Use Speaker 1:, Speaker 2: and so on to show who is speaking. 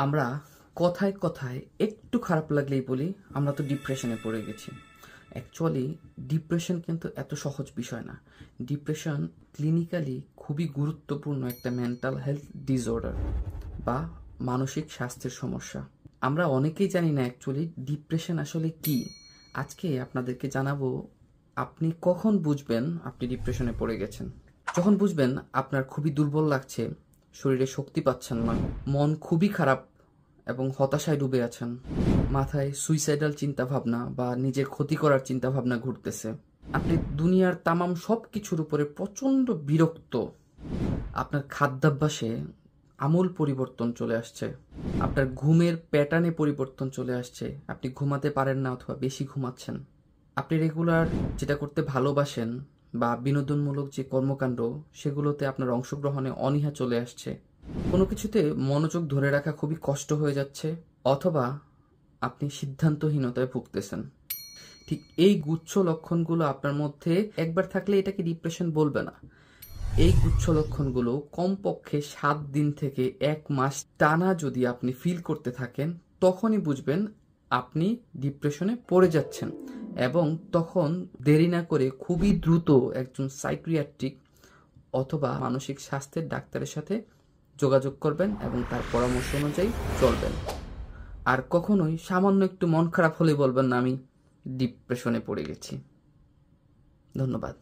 Speaker 1: আমরা কথায় কথায় একটু খারাপ লাগলেই বলি আমরা তো ডিপ্রেশনে পড়ে গেছি। অ্যাকচুয়ালি ডিপ্রেশন কিন্তু এত সহজ বিষয় না। ডিপ্রেশন ক্লিনিক্যালি খুবই গুরুত্বপূর্ণ একটা মেন্টাল হেলথ ডিসঅর্ডার বা মানসিক স্বাস্থ্যের সমস্যা। আমরা অনেকেই জানি না অ্যাকচুয়ালি ডিপ্রেশন আসলে কি। আজকে আপনাদেরকে জানাবো আপনি কখন বুঝবেন আপনি ডিপ্রেশনে পড়ে গেছেন। যখন বুঝবেন আপনার খুবই দুর্বল লাগছে, শরীরে শক্তি পাচ্ছেন না, মন খুবই খারাপ এবং হতাশায় ডুবে আছেন, মাথায় সুইসাইডাল চিন্তাভাবনা বা নিজের ক্ষতি করার চিন্তাভাবনা ঘুরতেছে, আপনি দুনিয়ার তামাম সব কিছুর উপরে প্রচণ্ড বিরক্ত, আপনার খাদ্যাভ্যাসে আমূল পরিবর্তন চলে আসছে, আপনার ঘুমের প্যাটার্নে পরিবর্তন চলে আসছে, আপনি ঘুমাতে পারেন না অথবা বেশি ঘুমাচ্ছেন, আপনি রেগুলার যেটা করতে ভালোবাসেন বা বিনোদনমূলক যে কর্মকাণ্ড সেগুলোতে আপনার অংশগ্রহণে অনীহা চলে আসছে, কোনো কিছুতে মনোযোগ ধরে রাখা খুবই কষ্ট হয়ে যাচ্ছে, অথবা আপনি সিদ্ধান্তহীনতায় ভুগতেছেন। ঠিক এই গুচ্ছ লক্ষণগুলো আপনার মধ্যে একবার থাকলে এটাকে ডিপ্রেশন বলবে না। এই গুচ্ছ লক্ষণগুলো কমপক্ষে 7 দিন থেকে 1 মাস টানা যদি আপনি ফিল করতে থাকেন, তখনই বুঝবেন আপনি ডিপ্রেশনে পড়ে যাচ্ছেন। এবং তখন দেরি না করে খুবই দ্রুত একজন সাইকিয়াট্রিক অথবা মানসিক স্বাস্থ্যের ডাক্তারের সাথে যোগাযোগ করবেন এবং তার পরামর্শ অনুযায়ী চলবেন। আর কখনোই সামান্য একটু মন খারাপ হলে বলবেন না আমি ডিপ্রেশনে পড়ে গেছি। ধন্যবাদ।